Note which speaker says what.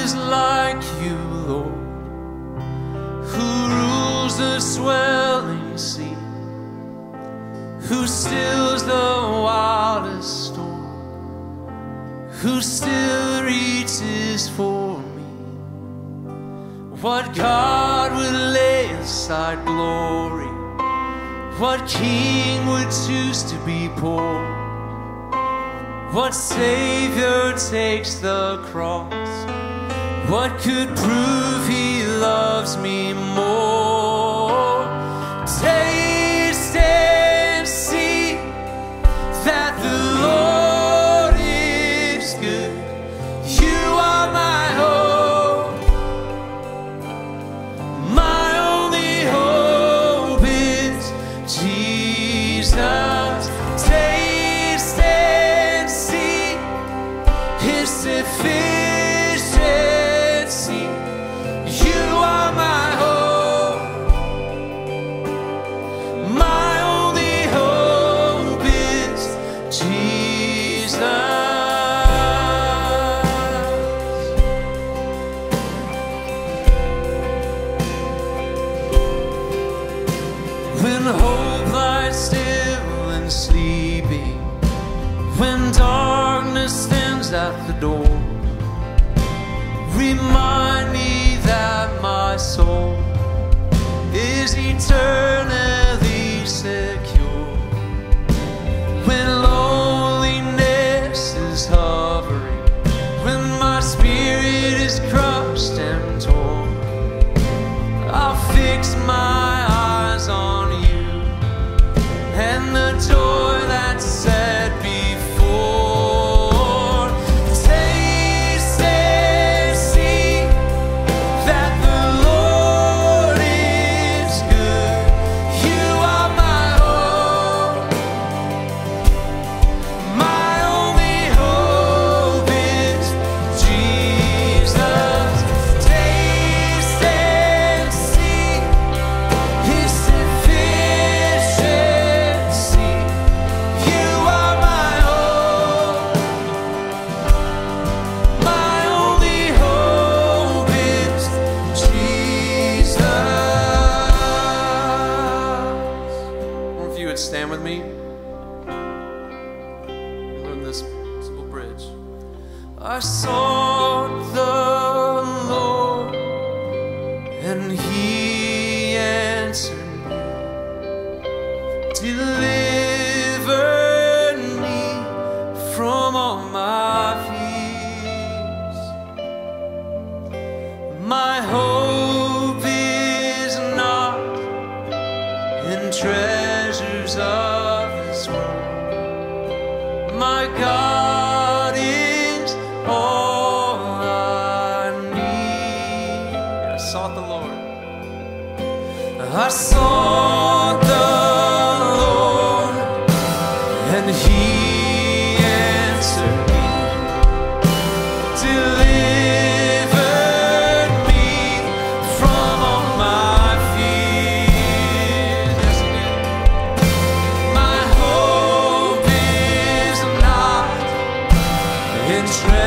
Speaker 1: is like you, Lord, who rules the swelling sea, who stills the wildest storm, who still reaches for me. What God would lay aside glory? What king would choose to be poor? What Savior takes the cross? What could prove he loves me more? Taste and see that the Lord is good. You are my hope. My only hope is Jesus. Taste and see his sufficiency. You are my hope. My only hope is Jesus. When hope lies still and sleeping, when darkness stands at the door, remind me that my soul is eternally secure. When loneliness is hovering, when my spirit is crushed and torn, I'll fix my eyes on you and the joy that's set before. Taste and see that the Lord is good. You are my hope. My only hope is Jesus. Taste and see his sufficiency. You are my hope. My only hope is Jesus. One of you would stand with me and learn this simple bridge. I sought the Lord, and he answered me, delivered me from all my fears. My hope is not in treasures of this world. My God is all I need. I sought the Lord. I sought the Lord, and he answered me, delivered me from all my fears. Yes, he did. My hope is not in treasure